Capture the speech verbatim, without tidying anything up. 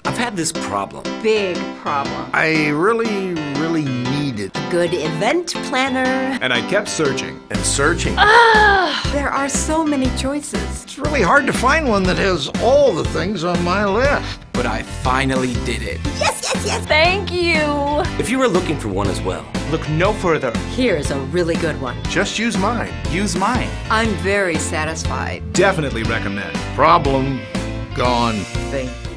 I've had this problem. Big problem. I really, really needed Good event planner. And I kept searching. and searching. Ah, there are so many choices. It's really hard to find one that has all the things on my list. But I finally did it. Yes, yes, yes. Thank you. If you are looking for one as well, Look no further. Here's a really good one. Just use mine. Use mine. I'm very satisfied. Definitely recommend. Problem gone. Thing.